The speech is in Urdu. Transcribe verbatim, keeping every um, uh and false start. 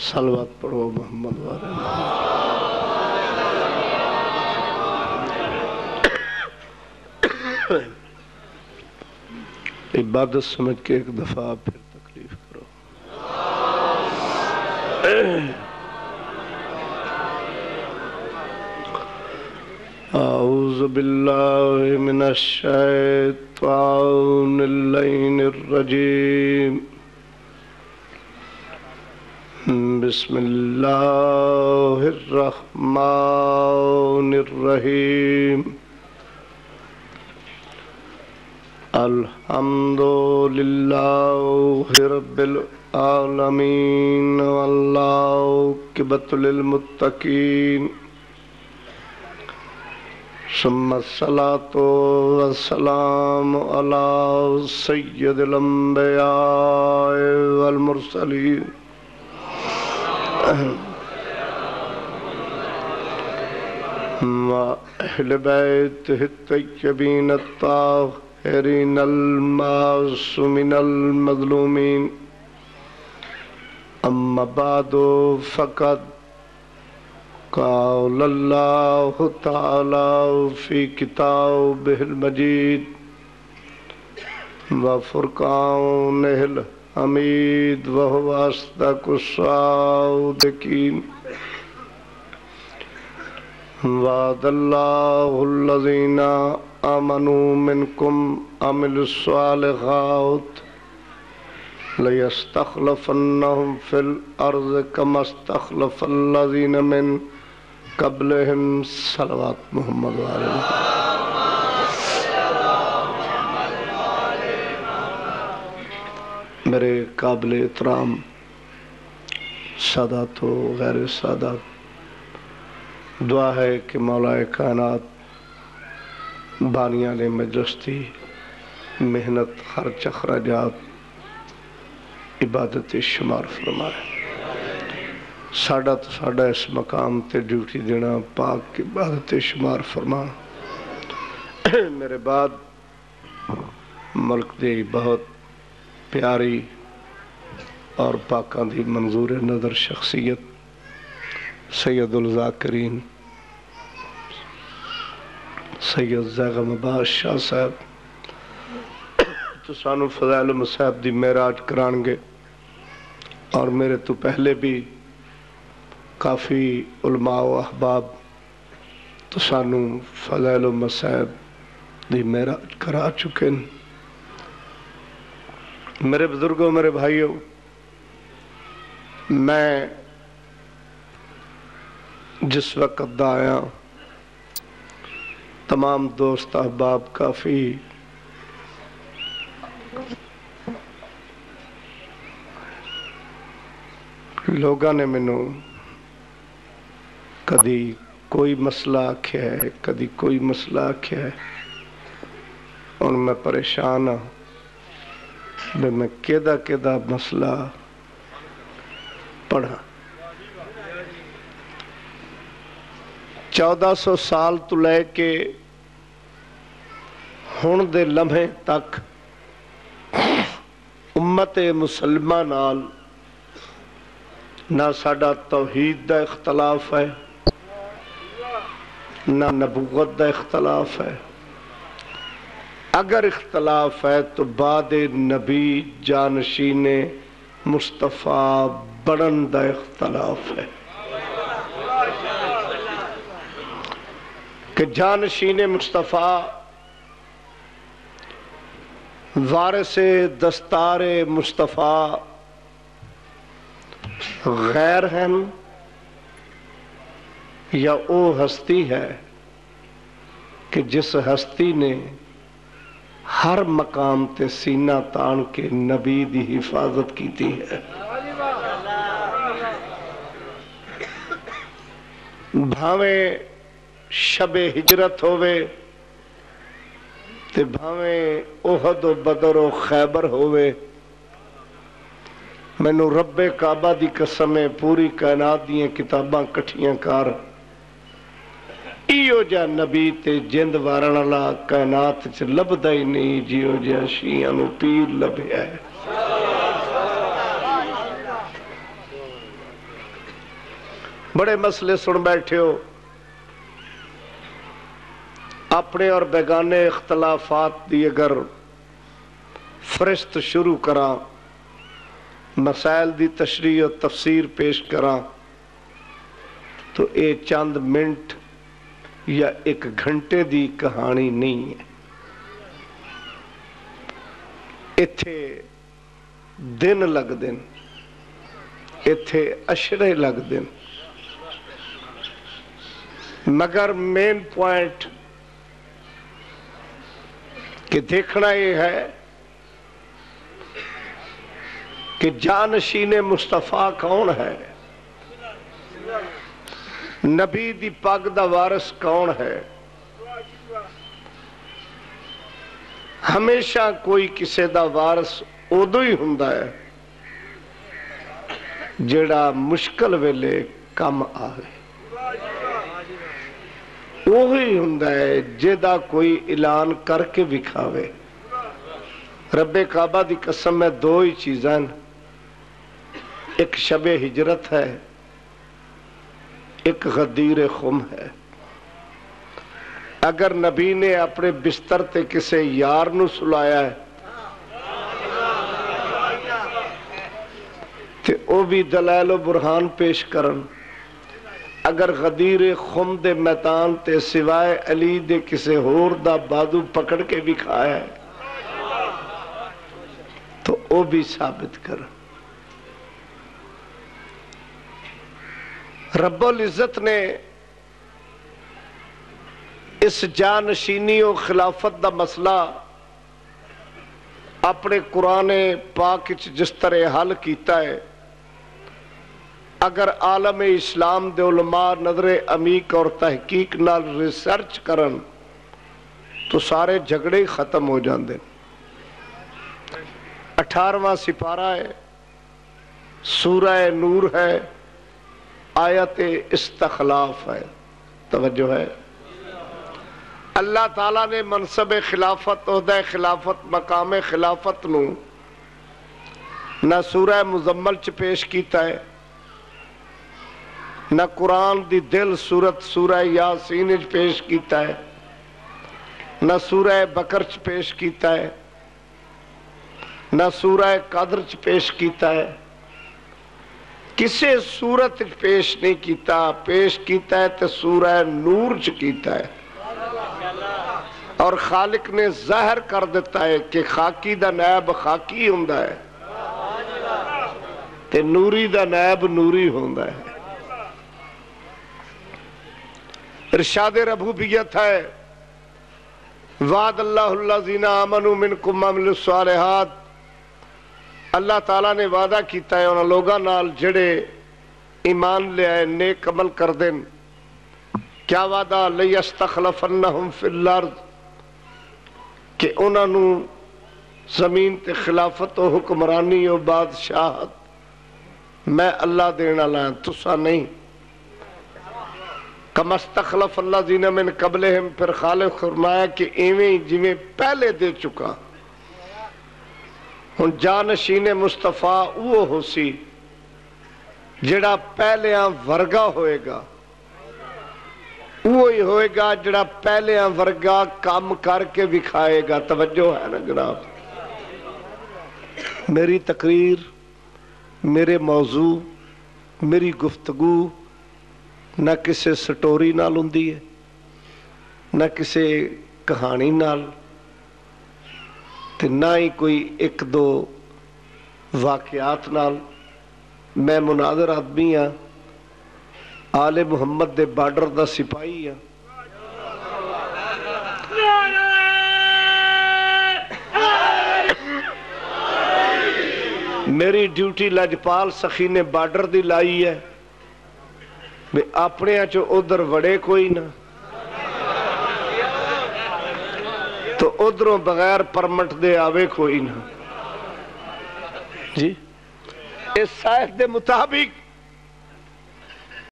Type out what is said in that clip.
صلوات پڑھو محمد والے محمد۔ عبادت سمجھ کے ایک دفعہ پھر تکلیف کرو۔ اعوذ باللہ من الشیطان اللعین الرجیم، بسم اللہ الرحمن الرحیم، الحمد للہ رب العالمین والعاقبۃ للمتقین، ثم الصلاۃ والسلام علی سید الانبیاء والمرسلین وأہل بیتہ الطیبین الطاہرین المعصومین المظلومین، اما بعد فقد قال اللہ تعالی فی کتابہ المجید وفرقانہ الحمید وہو اصدق الصادقین، وعد اللہ الذین آمنوا منکم وعملوا الصالحات لَيَسْتَخْلَفَنَّهُمْ فِي الْأَرْضِ كَمَا اسْتَخْلَفَ الَّذِينَ مِنْ قَبْلِهِمْ۔ صلوات محمد والے محمد۔ میرے قابل احترام سادات و غیر سادات، دعا ہے کہ مولا کائنات بانیان مجلس تھی محنت خرچ اخراجات عبادت شمار فرمائے، ساڑھا تو ساڑھا اس مقام تے ڈیوٹی دینا پاک عبادت شمار فرما۔ میرے بعد ملک دی بہت پیاری اور پاکاں دی منظور نظر شخصیت سید الذاکرین سید زیغم عباس شاہ صاحب تو سانو فضائل مصاحب دی معراج کرانگے، اور میرے تو پہلے بھی کافی علماء و احباب تو سانو فضائل مصاحب دی معراج کرا چکے ہیں۔ میرے بزرگوں، میرے بھائیوں، میں جس وقت دا آیا تمام دوست احباب کافی لوگاں نے مینوں کدی کوئی مسئلہ آکھیا ہے، کدی کوئی مسئلہ آکھیا ہے، اور میں پریشان ہوں کہ میں کیدا کیدا مسئلہ پڑھا۔ چودہ سو سال تو لے کے ہن دے لمحے تک امت مسلمہ نال نہ ساڈا توحید دا اختلاف ہے، نہ نبوت دا اختلاف ہے، اگر اختلاف ہے تو بعد نبی جانشین مصطفیٰ بڑن دا اختلاف ہے، کہ جانشین مصطفیٰ وارث دستار مصطفیٰ غیر ہیں یا او ہستی ہے کہ جس ہستی نے ہر مقام تے سینہ تان کے نبی دی حفاظت کیتی ہے۔ بھاویں شب ہجرت ہوئے تے بھاویں احد و بدر و خیبر ہوئے، مینو رب کعبہ دی قسمیں پوری کائنات دیاں کتاباں کٹھیاں کار ایو جا نبی تے جند وارن اللہ کائنات چ لبدا ہی نہیں جیو جا شیعہ نو پیر لبیا ہے۔ بڑے مسئلے سن بیٹھے ہو، اپنے اور بیگانے اختلافات دی اگر فرست شروع کراں، مسائل دی تشریح و تفسیر پیش کراں تو اے چند منٹ یا ایک گھنٹے دی کہانی نہیں ہے، ایتھے دن لگ دن، ایتھے اشرے لگ دن، مگر مین پوائنٹ کہ دیکھنا یہ ہے کہ جانشین مصطفیٰ کون ہے، نبی دی پگ دا وارث کون ہے۔ ہمیشہ کوئی کسے دا وارث ادو ہی ہوندا ہے جڑا مشکل ویلے کم آوے، وہی ہوندا ہے جدا کوئی اعلان کر کے وکھاوے۔ رب کعبہ دی قسم میں دو ہی چیزاں، ایک شب ہجرت ہے، ایک غدیر خم ہے۔ اگر نبی نے اپنے بستر تے کسے یار نو سلایا ہے تے او بھی دلائل و برہان پیش کرن، اگر غدیر خم دے میدان تے سوائے علی دے کسے ہور دا بادو پکڑ کے بھی کھایا ہے تو او بھی ثابت کرن۔ رب العزت نے اس جانشینی و خلافت دا مسئلہ اپنے قرآن پاک جس طرح حل کیتا ہے، اگر عالم اسلام دے علماء نظر عمیق اور تحقیق نال ریسرچ کرن تو سارے جھگڑے ختم ہو جاندے۔ اٹھارہواں سپارہ ہے، سورہ نور ہے، آیت استخلاف ہے، توجہ ہے۔ اللہ تعالیٰ نے منصب خلافت، عہدہ خلافت، مقام خلافت نو نہ سورہ مزمل چ پیش کیتا ہے، نہ قرآن دی دل سورت سورہ یاسین چ پیش کیتا ہے، نہ سورہ بکر چ پیش کیتا ہے، نہ سورہ قدر چ پیش کیتا ہے، کسے سورت پیش نہیں کیتا، پیش کیتا ہے تو سورہ نور چ کیتا ہے۔ اور خالق نے ظاہر کر دیتا ہے کہ خاکی دا نائب خاکی ہوندا ہے تے نوری دا نائب نوری ہوندا ہے۔ ارشاد ربوبیت ہے، وعد اللہ الذین آمنوا منکم وعملوا الصالحات، اللہ تعالیٰ نے وعدہ کیتا ہے انہاں لوگاں نال جڑے ایمان لے آئے نیک عمل کر دین۔ کیا وعدہ؟ لیستخلفنہم فی الارض، کہ انہاں نو زمین تے خلافت و حکمرانی و بادشاہت میں اللہ دینا لائیں، تسا نہیں۔ کما استخلف اللہ زینہ من قبلہم، پھر خالق فرمایا کہ ایویں جویں پہلے دے چکا۔ ہن جانشین مصطفیٰ وہ ہو سی جڑا پہلیاں ورگا ہوئے گا، وہی ہوئے گا جڑا پہلیاں ورگا کام کر کے دکھائے گا۔ توجہ ہے نا جناب؟ میری تقریر، میرے موضوع، میری گفتگو نہ کسے سٹوری نال ہوندی ہے، نہ کسے کہانی نال، تے نہ ہی کوئی ایک دو واقعات نال۔ میں مناظر آدمی ہاں، آل محمد دے بارڈر دا سپاہی ہاں۔ میری ڈیوٹی لجپال سخی نے بارڈر دی لائی ہے، بے اپنے چو ادھر وڑے کوئی نہ، تو ادھروں بغیر پرمٹ دے آوے کوئی نہ۔ جی اس سائز دے مطابق